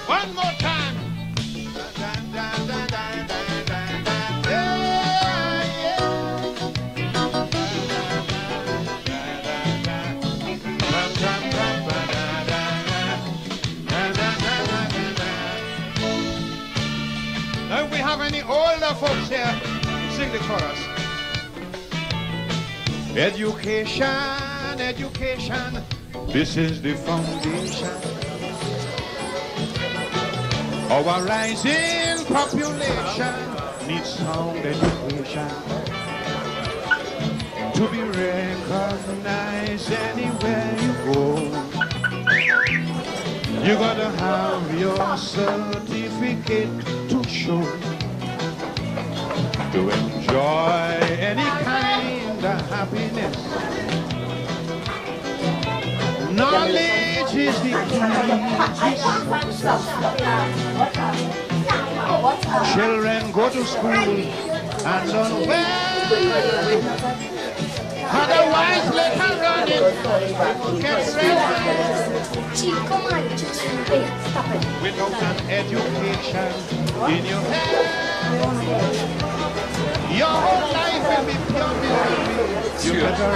One more time. If we have any older folks here, sing the chorus. Education, education, this is the foundation. Our rising population needs sound education to be recognized anywhere you go. You gotta have your certificate to show, to enjoy any kind of happiness. Knowledge is the key. Children go to school and learn well. Otherwise, let her run it. Get without an education in your head, your whole life will be pure misery. You better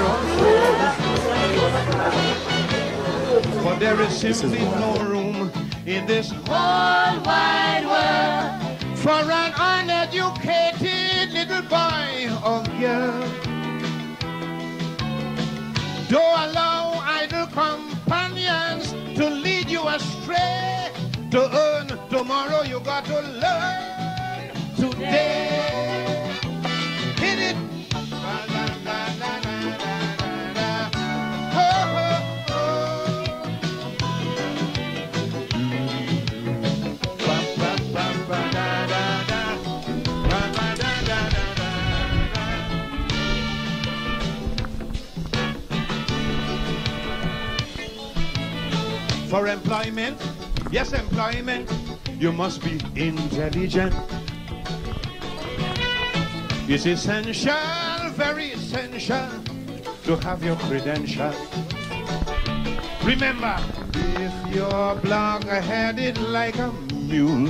run. For there is simply no room in this whole wide world for an uneducated little boy or girl. Don't allow idle companions to lead you astray. To earn tomorrow, you got to learn today. Hit it. For employment, yes, employment, you must be intelligent. It's essential, very essential, to have your credential. Remember, if you're block-headed like a mule,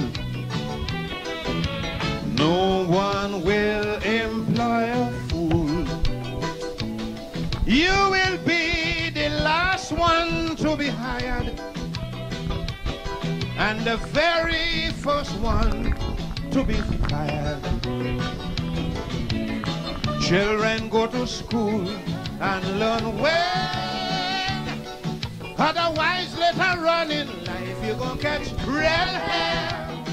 no one will employ a fool. You will be the last one to be hired, and the very first one to be fired. Children go to school and learn well. Otherwise, let her run in life, you're gonna catch real hell.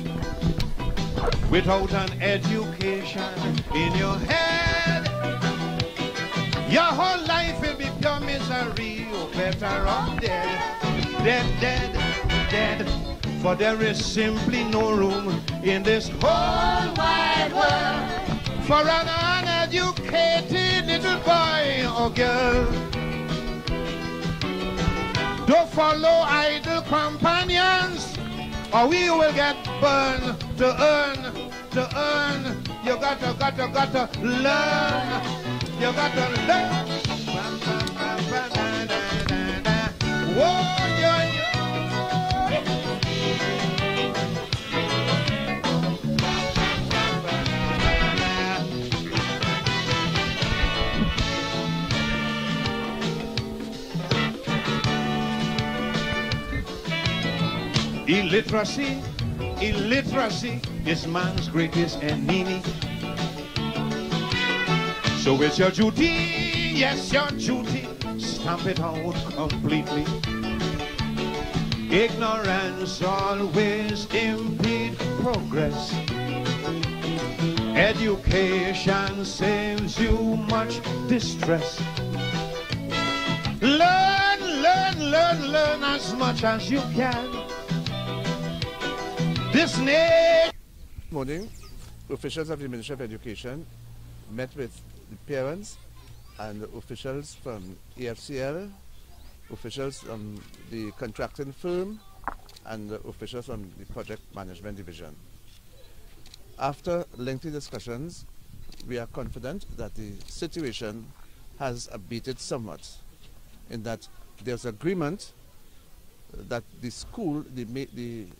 Without an education in your head, your whole life will be pure misery. You better off dead, dead, dead, dead. For there is simply no room in this whole wide world for an uneducated little boy or girl. Don't follow idle companions, or we will get burned. To earn, you gotta learn. You gotta learn. Whoa, yeah, yeah. Illiteracy, illiteracy is man's greatest enemy. So it's your duty, yes, your duty, stamp it out completely. Ignorance always impedes progress. Education saves you much distress. Learn, learn, learn, learn as much as you can. This nation. Morning, officials of the Ministry of Education met with the parents and officials from EFCL, officials from the contracting firm, and officials from the project management division. After lengthy discussions, we are confident that the situation has abated somewhat, in that there's agreement that the school, the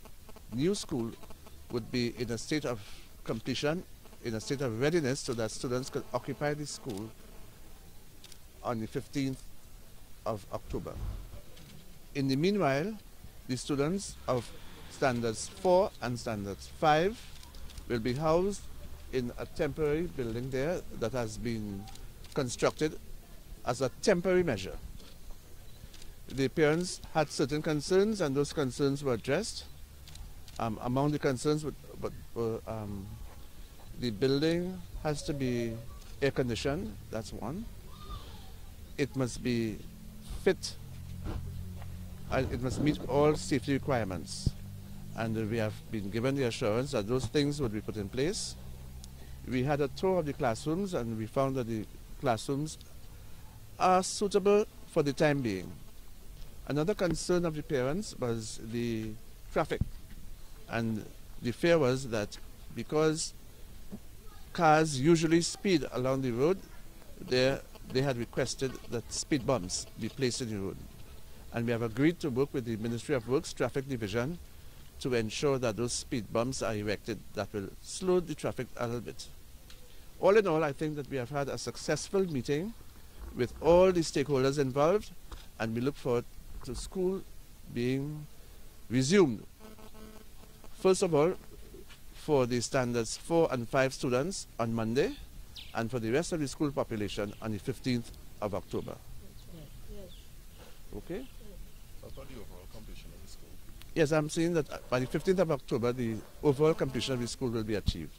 new school would be in a state of completion, in a state of readiness, so that students could occupy the school on the 15th of October. In the meanwhile, the students of Standards 4 and Standards 5 will be housed in a temporary building there that has been constructed as a temporary measure. The parents had certain concerns, and those concerns were addressed. Among the concerns were the building has to be air conditioned, that's one. It must be fit, it must meet all safety requirements. And we have been given the assurance that those things would be put in place. We had a tour of the classrooms, and we found that the classrooms are suitable for the time being. Another concern of the parents was the traffic. And the fear was that because cars usually speed along the road, they had requested that speed bumps be placed in the road. And we have agreed to work with the Ministry of Works Traffic Division to ensure that those speed bumps are erected that will slow the traffic a little bit. All in all, I think that we have had a successful meeting with all the stakeholders involved, and we look forward to school being resumed. First of all, for the Standards 4 and 5 students on Monday, and for the rest of the school population on the 15th of October. Yes. Okay? How about the overall completion of the school? Yes, I'm saying that by the 15th of October, the overall completion of the school will be achieved.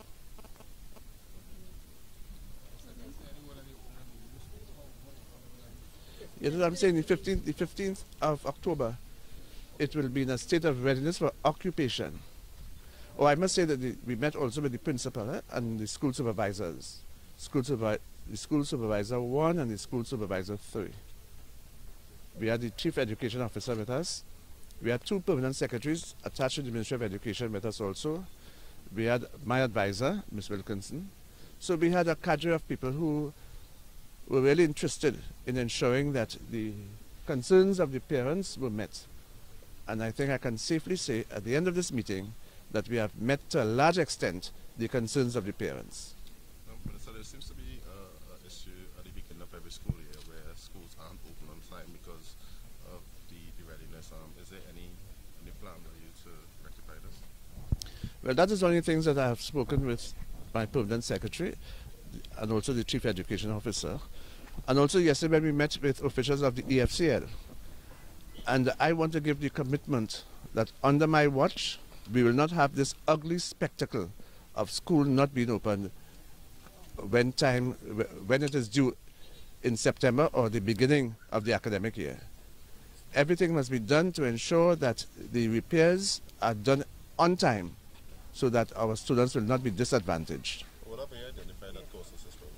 Yes, I'm saying the 15th of October, it will be in a state of readiness for occupation. Oh, I must say that we met also with the principal and the school supervisors. The school supervisor 1 and the school supervisor 3. We had the chief education officer with us. We had 2 permanent secretaries attached to the Ministry of Education with us also. We had my advisor, Ms. Wilkinson. So we had a cadre of people who were really interested in ensuring that the concerns of the parents were met. And I think I can safely say at the end of this meeting that we have met to a large extent the concerns of the parents. So there seems to be an issue at the beginning of every school year where schools aren't open on time because of the readiness. Is there any plan for you to rectify this? Well, that is one of the things that I have spoken with my permanent secretary and also the chief education officer. And also yesterday when we met with officials of the EFCL. And I want to give the commitment that under my watch, we will not have this ugly spectacle of school not being open when it is due in September or the beginning of the academic year. Everything must be done to ensure that the repairs are done on time so that our students will not be disadvantaged. What have you identified that causes this problem?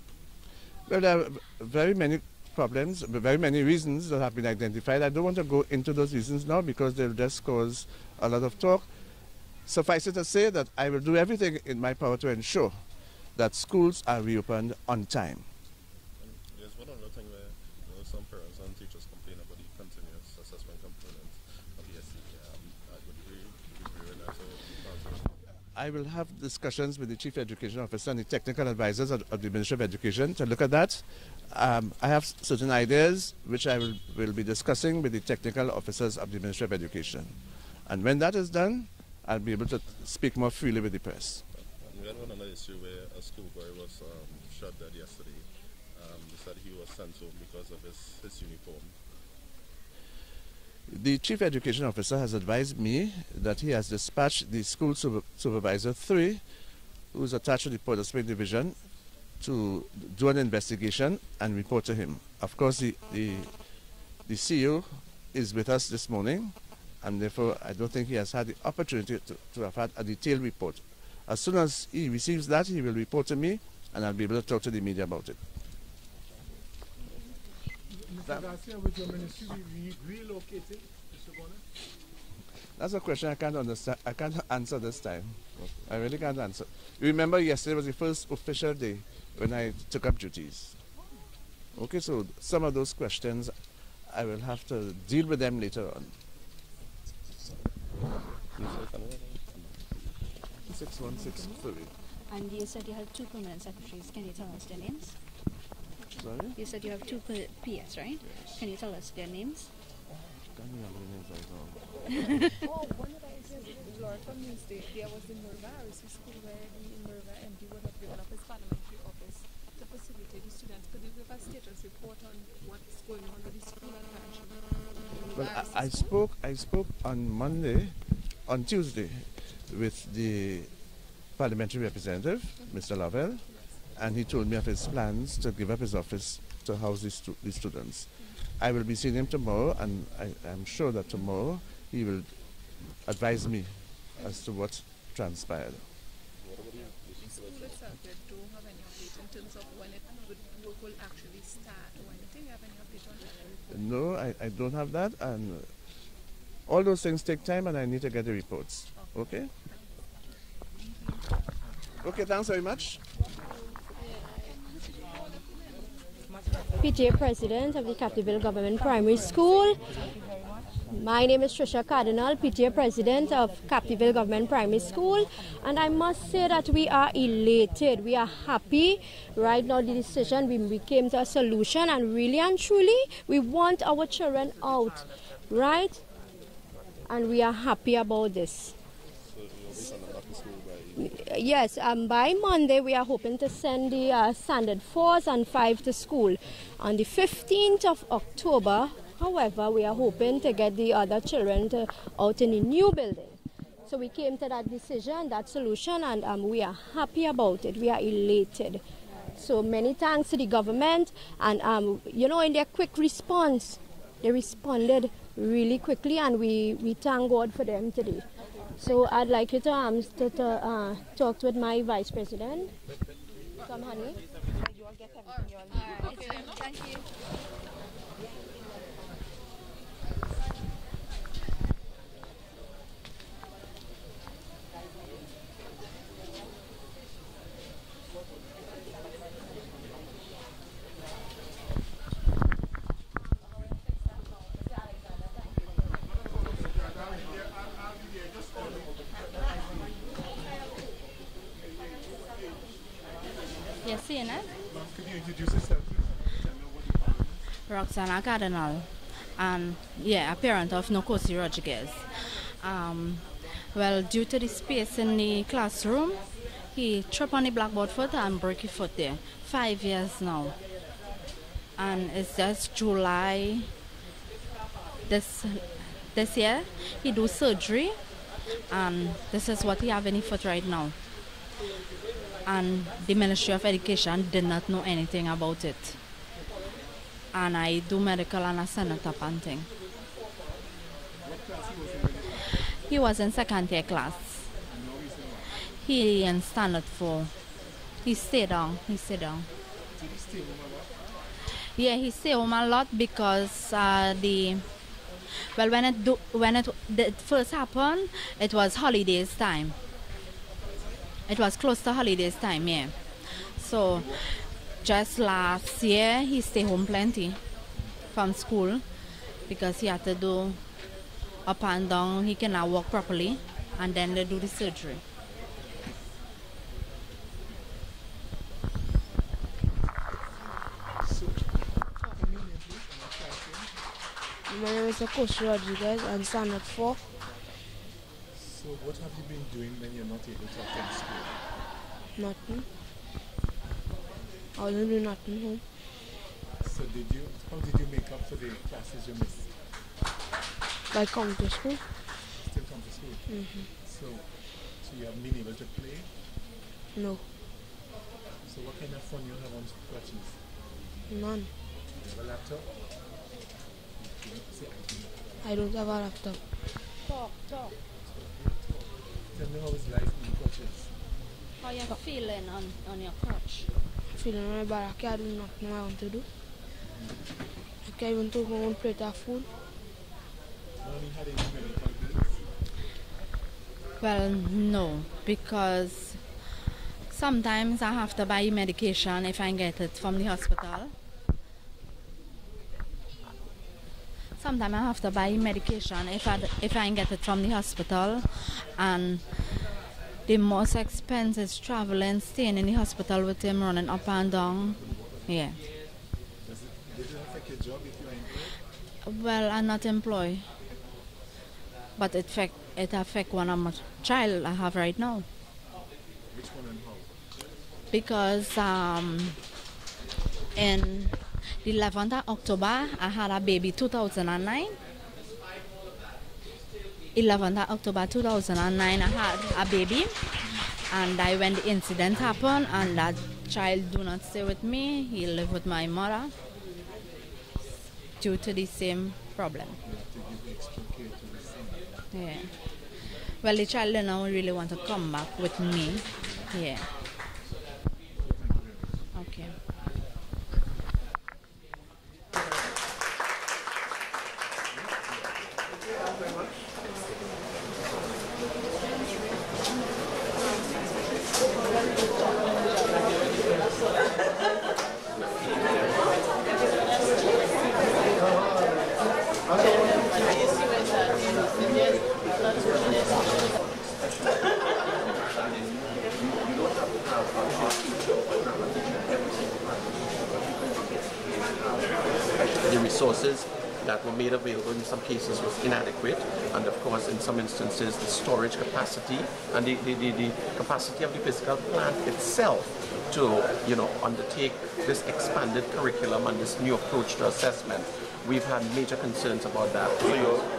Well, there are very many problems, very many reasons that have been identified. I don't want to go into those reasons now because they'll just cause a lot of talk. Suffice it to say that I will do everything in my power to ensure that schools are reopened on time. There's one other thing where some parents and teachers complain about the continuous assessment component of the SC. Would you agree with that? I will have discussions with the Chief Education Officer and the technical advisors of the Ministry of Education to look at that. I have certain ideas which I will be discussing with the technical officers of the Ministry of Education. And when that is done, I'll be able to speak more freely with the press. We had another issue where a schoolboy was shot dead yesterday. They said he was sent home because of his uniform. The Chief Education Officer has advised me that he has dispatched the school supervisor 3, who is attached to the Port of Spain Division, to do an investigation and report to him. Of course, the CEO is with us this morning, and therefore I don't think he has had the opportunity to have had a detailed report. As soon as he receives that, he will report to me, and I'll be able to talk to the media about it. Mr. Garcia, with your ministry, we relocated, Mr. Bonner? That's a question I can't understand. I can't answer this time. I really can't answer. You remember yesterday was the first official day when I took up duties. Okay, so some of those questions I will have to deal with them later on. 6163. And you said you have 2 permanent secretaries. Can you tell us their names? Sorry? You said you have 2 PS, right? Yes. Can you tell us their names? Can't remember the names right now. Oh, one of the incidents Lord from Newsday, there was the Murva RC school where the Murva MD would have given up his parliamentary office to facilitate the students. Could you give a status report on what's going on with the school at Well, I spoke on Tuesday, with the parliamentary representative, Mr. Lavelle, and he told me of his plans to give up his office to house the students. I will be seeing him tomorrow, and I'm sure that tomorrow he will advise me as to what transpired. The school itself, they don't have any update in terms of when work will actually start or anything. You have any update on that? No, I don't have that, and all those things take time, and I need to get the reports. Okay? Okay, thanks very much. PTA President of the Cap-de-Ville Government Primary School. My name is Trisha Cardinal, PTA President of Cap-de-Ville Government Primary School, and I must say that we are elated, we are happy. Right now the decision, we came to a solution, and really and truly we want our children out, right? And we are happy about this. Yes, by Monday we are hoping to send the standard 4s and 5 to school. On the 15th of October, however, we are hoping to get the other children out in the new building. So we came to that decision, that solution, and we are happy about it. We are elated. So many thanks to the government, and you know, in their quick response, they responded really quickly, and we thank God for them today. So I'd like you to talk with my Vice President. Come, honey. You all get everything you all need. Okay, thank you. Yes, see, né? Could you introduce yourself? Roxana Cardinal, and yeah, a parent of Nokosi Rodriguez. Well, due to the space in the classroom, he tripped on the blackboard foot and broke his foot there. 5 years now. And it's just July this year, he do surgery, and this is what he have in his foot right now. And the Ministry of Education did not know anything about it. And I do medical and I send it up and thing. He was in second year class. He in standard 4. He stayed down. Did he stay home a lot? Yeah, he stayed home a lot because when it first happened, it was holidays time. It was close to holidays time, yeah. So just last year he stayed home plenty from school because he had to do up and down. He cannot walk properly, and then they do the surgery. My name is Coach Rodriguez and standard 4. So what have you been doing when you're not able to attend school? Nothing. I wasn't doing nothing home. So how did you make up for the classes you missed? By coming to school. Still come to school? Mm-hmm. So you haven't been able to play? No. So what kind of fun you have on crutches? None. You have a laptop? I don't have a laptop. Talk. Tell me how it's life in crutches. How you feeling on your crutch? Feeling very bad. I can't do nothing I want to do. I can't even take my own plate of food. Have you had any medical bills? Well, no, because sometimes I have to buy medication if I get it from the hospital. sometimes I have to buy medication if I get it from the hospital, and the most expense is traveling, staying in the hospital with him, running up and down. Yeah. Does it affect your job if you are employed? Well, I'm not employed, but it affect one of my child I have right now. Which one and how? Because in the 11th of October, I had a baby 2009. 11th of October 2009, I had a baby, and when the incident happened, and that child do not stay with me, he live with my mother due to the same problem. You have to give extra care to the son. Yeah. Well, the child now really want to come back with me. Yeah. Okay. The resources that were made available in some cases was inadequate, and of course in some instances the storage capacity and the capacity of the physical plant itself to undertake this expanded curriculum and this new approach to assessment. We've had major concerns about that. So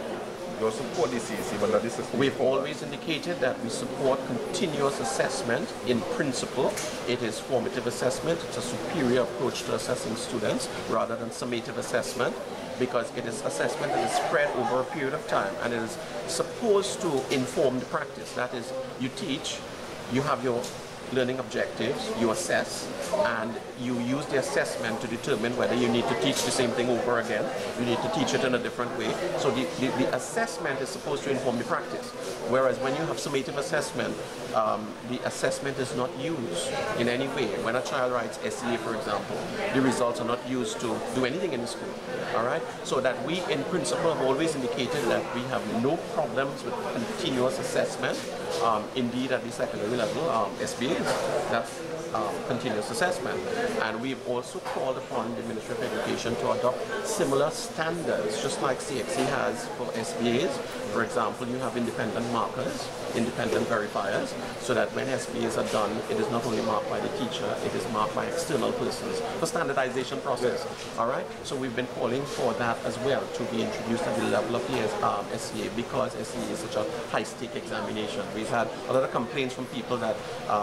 you support this even though this is... We've always indicated that we support continuous assessment in principle. It is formative assessment. It's a superior approach to assessing students rather than summative assessment, because it is assessment that is spread over a period of time and it is supposed to inform the practice. That is, you teach, you have your learning objectives, you assess, and you use the assessment to determine whether you need to teach the same thing over again, you need to teach it in a different way. So the assessment is supposed to inform the practice. Whereas when you have summative assessment, the assessment is not used in any way. When a child writes SEA, for example, the results are not used to do anything in the school. All right? So that we, in principle, have always indicated that we have no problems with continuous assessment. Indeed, at the secondary level, SBA, that's continuous assessment. And we've also called upon the Ministry of Education to adopt similar standards, just like CXC has for SBAs. For example, you have independent markers, independent verifiers, so that when SBAs are done, it is not only marked by the teacher, it is marked by external persons for standardization process. All right? So we've been calling for that as well to be introduced at the level of the SEA, because SEA is such a high-stake examination. We've had a lot of complaints from people that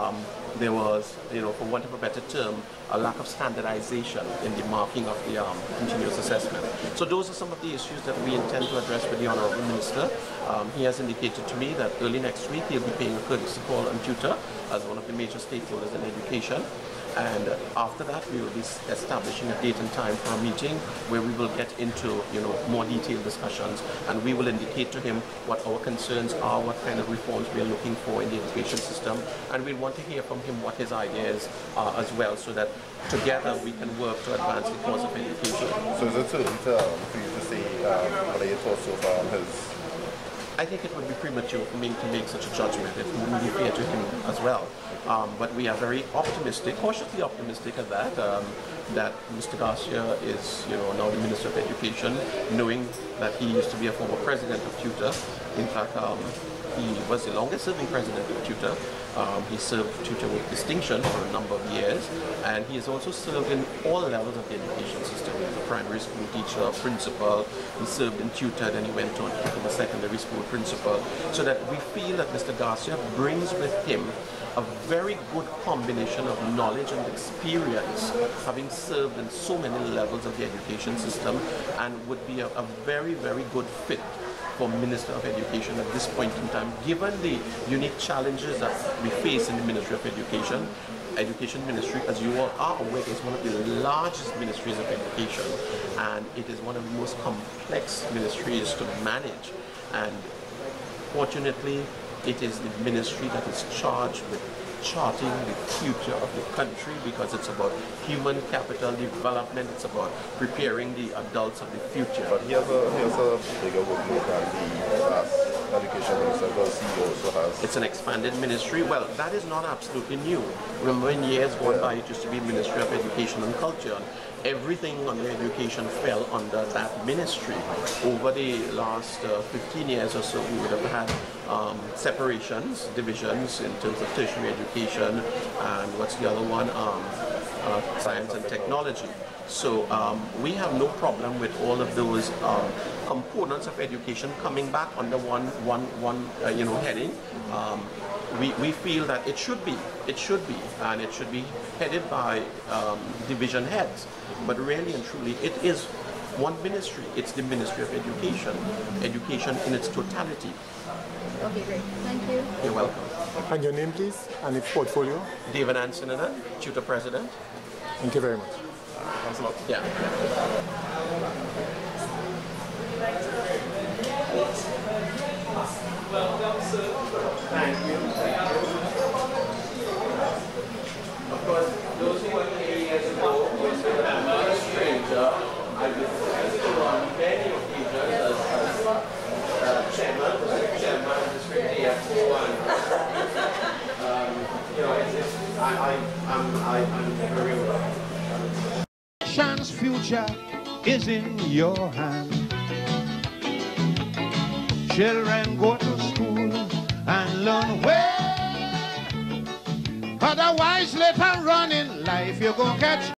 there was, for want of a better term, a lack of standardization in the marking of the continuous assessment. So those are some of the issues that we intend to address with the Honourable Minister. He has indicated to me that early next week he'll be paying a courtesy call on tutor as one of the major stakeholders in education. And after that, we will be establishing a date and time for a meeting where we will get into, more detailed discussions, and we will indicate to him what our concerns are, what kind of reforms we are looking for in the education system, and we'll want to hear from him what his ideas are as well, so that together we can work to advance the cause of education. So is it certain for you to say what are your thoughts so far on his... I think it would be premature for me to make such a judgment. It wouldn't be fair to him as well. But we are very optimistic, cautiously optimistic at that, that Mr. Garcia is, now the Minister of Education, knowing that he used to be a former president of TUTA. In fact, he was the longest serving president of TUTA. He served TUTA with distinction for a number of years, and he has also served in all levels of the education system. He was a primary school teacher, principal, he served in TUTA, then he went on to become a secondary school principal. So that we feel that Mr. Garcia brings with him a very good combination of knowledge and experience, having served in so many levels of the education system, and would be a very, very good fit for Minister of Education at this point in time, given the unique challenges that we face in the Ministry of Education. Education Ministry, as you all are aware, is one of the largest ministries of education, and it is one of the most complex ministries to manage. And fortunately, it is the ministry that is charged with charting the future of the country, because it's about human capital development, it's about preparing the adults of the future. But here's a bigger workload than the last education minister, Garcia also has. It's an expanded ministry. Well, that is not absolutely new. Remember, in years gone by, it used to be Ministry of Education and Culture. And everything under education fell under that ministry. Over the last 15 years or so, we would have had separations, divisions in terms of tertiary education, and what's the other one? Science and technology. So we have no problem with all of those components of education coming back under one heading. We feel that it should be, and it should be headed by division heads. But really and truly, it is one ministry. It's the Ministry of Education, education in its totality. Okay, great. Thank you. You're welcome. And your name, please, and its portfolio? David Ansonen, Tutor President. Thank you very much. Thanks a lot. Yeah. Thank you. Of course, those who were here years ago was a stranger. I've been presented on many occasions as chairman of the district EFCL. I'm very well. Nation's future is in your hand. Children go to school and learn well. Otherwise, later on in life, you're going to catch